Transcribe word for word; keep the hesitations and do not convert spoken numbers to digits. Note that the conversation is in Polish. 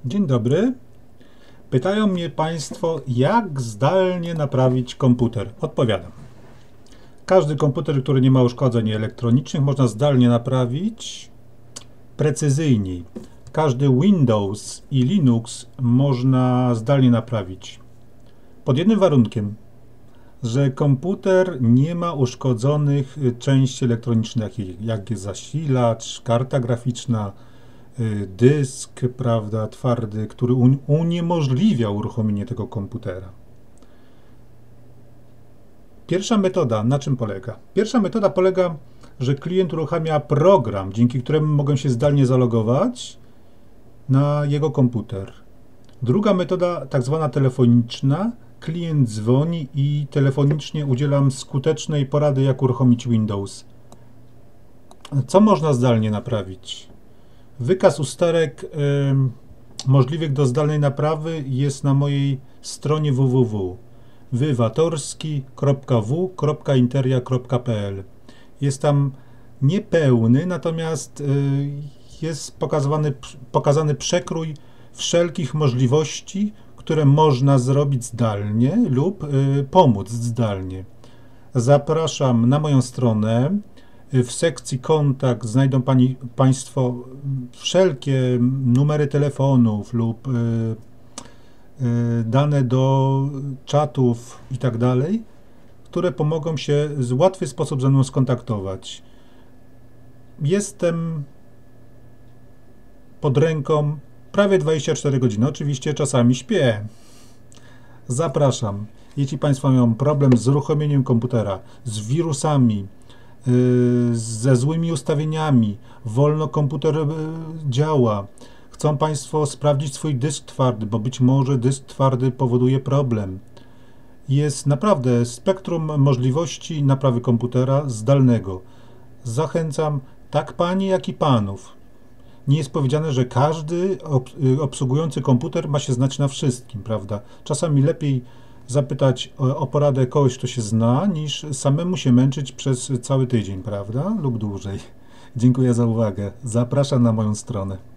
Dzień dobry. Pytają mnie Państwo, jak zdalnie naprawić komputer. Odpowiadam. Każdy komputer, który nie ma uszkodzeń elektronicznych, można zdalnie naprawić precyzyjniej. Każdy Windows i Linux można zdalnie naprawić. Pod jednym warunkiem, że komputer nie ma uszkodzonych części elektronicznych, jak jest zasilacz, karta graficzna, dysk, prawda, twardy, który uniemożliwia uruchomienie tego komputera. Pierwsza metoda, na czym polega? Pierwsza metoda polega, że klient uruchamia program, dzięki któremu mogę się zdalnie zalogować na jego komputer. Druga metoda, tak zwana telefoniczna, klient dzwoni i telefonicznie udzielam skutecznej porady, jak uruchomić Windows. Co można zdalnie naprawić? Wykaz usterek y, możliwych do zdalnej naprawy jest na mojej stronie w w w wywatorski kropka w kropka interia kropka p l. Jest tam niepełny, natomiast y, jest pokazany, pokazany przekrój wszelkich możliwości, które można zrobić zdalnie lub y, pomóc zdalnie. Zapraszam na moją stronę. W sekcji kontakt znajdą pani, Państwo wszelkie numery telefonów lub y, y, dane do czatów i tak dalej, które pomogą się w łatwy sposób ze mną skontaktować. Jestem pod ręką prawie dwadzieścia cztery godziny. Oczywiście czasami śpię. Zapraszam. Jeśli Państwo mają problem z uruchomieniem komputera, z wirusami, ze złymi ustawieniami, wolno komputer działa, chcą Państwo sprawdzić swój dysk twardy, bo być może dysk twardy powoduje problem. Jest naprawdę spektrum możliwości naprawy komputera zdalnego. Zachęcam tak Pani, jak i Panów. Nie jest powiedziane, że każdy obsługujący komputer ma się znać na wszystkim, prawda? Czasami lepiej zapytać o, o poradę kogoś, kto się zna, niż samemu się męczyć przez cały tydzień, prawda? Lub dłużej. Dziękuję za uwagę. Zapraszam na moją stronę.